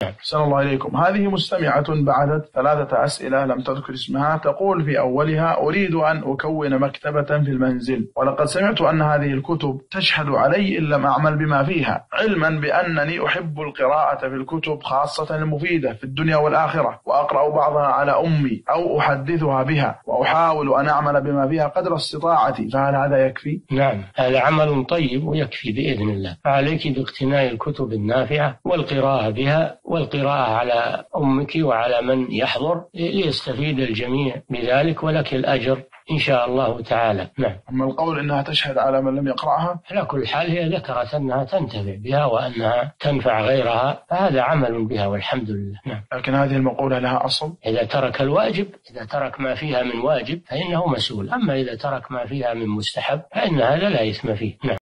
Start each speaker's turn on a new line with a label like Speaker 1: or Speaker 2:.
Speaker 1: أحسن الله إليكم. هذه مستمعة بعثت 3 أسئلة لم تذكر اسمها، تقول في أولها: أريد أن أكون مكتبة في المنزل، ولقد سمعت أن هذه الكتب تشهد علي إن لم أعمل بما فيها، علما بأنني أحب القراءة في الكتب خاصة المفيدة في الدنيا والآخرة، وأقرأ بعضها على أمي أو أحدثها بها، وأحاول أن أعمل بما فيها قدر استطاعتي، فهل هذا يكفي؟
Speaker 2: نعم، هذا عمل طيب ويكفي بإذن الله. فعليك باقتناء الكتب النافعة والقراءة بها، والقراءة على أمك وعلى من يحضر، ليستفيد الجميع بذلك، ولك الأجر إن شاء الله تعالى. نعم.
Speaker 1: أما القول إنها تشهد على من لم يقرأها،
Speaker 2: على كل حال هي ذكرت أنها تنتفع بها وأنها تنفع غيرها، فهذا عمل بها والحمد لله. نعم.
Speaker 1: لكن هذه المقولة لها أصل.
Speaker 2: إذا ترك الواجب، إذا ترك ما فيها من واجب فإنه مسؤول، أما إذا ترك ما فيها من مستحب فإن هذا لا إثم فيه. نعم.